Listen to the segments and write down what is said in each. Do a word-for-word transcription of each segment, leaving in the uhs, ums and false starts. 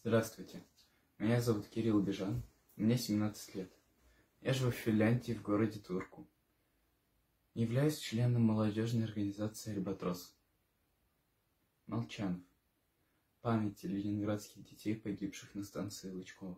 Здравствуйте, меня зовут Кирилл Бежан, мне семнадцать лет. Я живу в Финляндии, в городе Турку. Являюсь членом молодежной организации «Альбатрос». Молчанов. Памяти ленинградских детей, погибших на станции Лычково.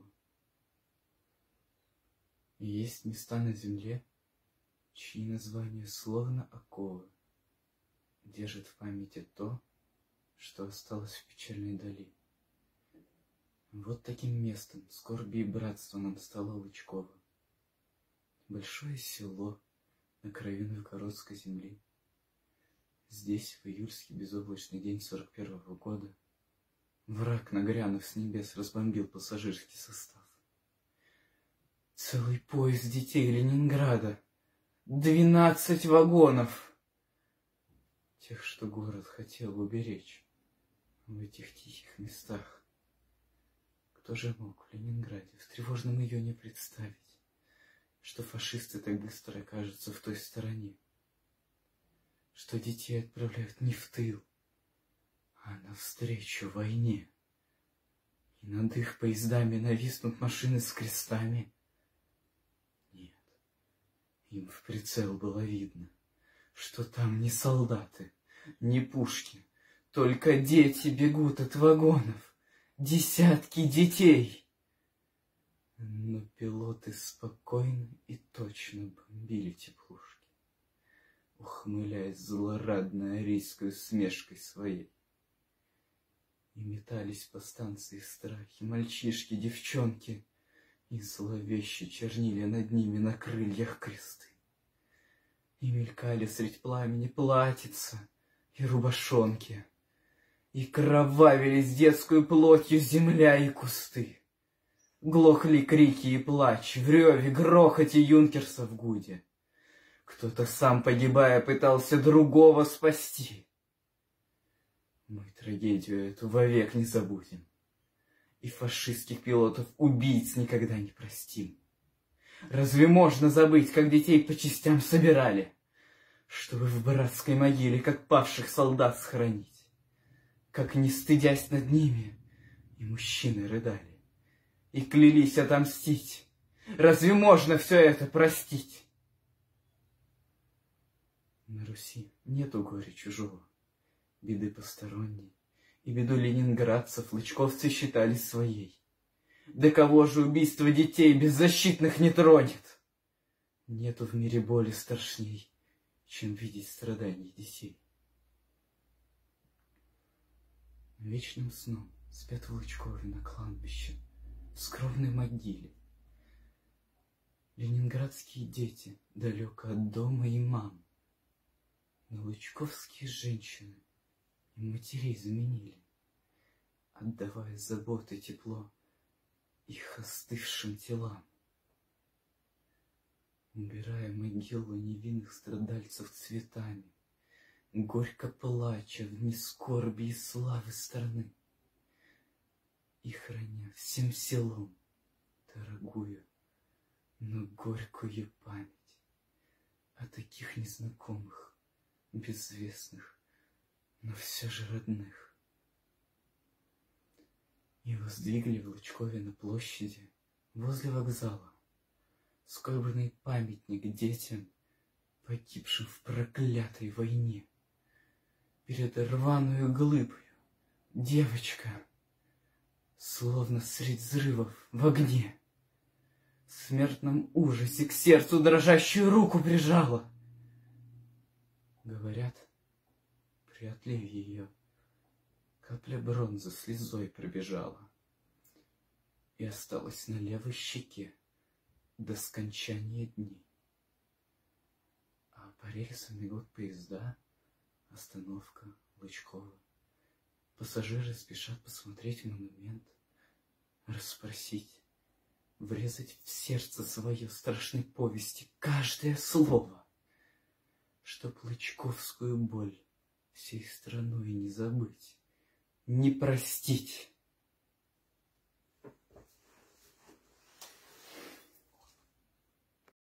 И есть места на земле, чьи названия словно оковы держат в памяти то, что осталось в печальной дали. Вот таким местом скорби и братства нам стало Лычково. Большое село на краю новгородской земли. Здесь, в июльский безоблачный день сорок первого года, враг, нагрянув с небес, разбомбил пассажирский состав. Целый поезд детей Ленинграда, двенадцать вагонов, тех, что город хотел уберечь в этих тихих местах. Кто же мог в Ленинграде в тревожном июне представить, что фашисты так быстро окажутся в той стороне, что детей отправляют не в тыл, а навстречу войне, и над их поездами нависнут машины с крестами? Нет, им в прицел было видно, что там не солдаты, не пушки, только дети бегут от вагонов. Десятки детей. Но пилоты спокойно и точно бомбили теплушки, ухмыляясь злорадной арийской усмешкой своей. И метались по станции в страхе мальчишки, девчонки, и зловеще чернили над ними на крыльях кресты. И мелькали средь пламени платьица и рубашонки, и кровавились детскую плотью земля и кусты. Глохли крики и плач в реве, грохоте юнкерса в гуде. Кто-то сам, погибая, пытался другого спасти. Мы трагедию эту вовек не забудем, и фашистских пилотов-убийц никогда не простим. Разве можно забыть, как детей по частям собирали, чтобы в братской могиле, как павших солдат, схоронить? Как, не стыдясь над ними, и мужчины рыдали, и клялись отомстить. Разве можно все это простить? На Руси нету горя чужого, беды посторонней, и беду ленинградцев лычковцы считали своей. Да кого же убийство детей беззащитных не тронет? Нету в мире боли страшней, чем видеть страдания детей. Вечным сном спят в Лычкове на кладбище, в скромной могиле. Ленинградские дети далеко от дома и мам, но лычковские женщины и матерей заменили, отдавая заботы тепло их остывшим телам. Убирая могилу невинных страдальцев цветами, горько плача в дни скорби и славы страны, и храня всем селом дорогую, но горькую память о таких незнакомых, безвестных, но все же родных. И воздвигли в Лычкове на площади возле вокзала скорбный памятник детям, погибшим в проклятой войне. Перед рваную глыбою девочка, словно средь взрывов в огне, в смертном ужасе к сердцу дрожащую руку прижала. Говорят, при отливе ее капля бронзы слезой пробежала и осталась на левой щеке до скончания дней. А по рельсам бегут поезда, остановка Лычково. Пассажиры спешат посмотреть монумент, расспросить, врезать в сердце свое страшной повести каждое слово, чтоб лычковскую боль всей страной не забыть, не простить.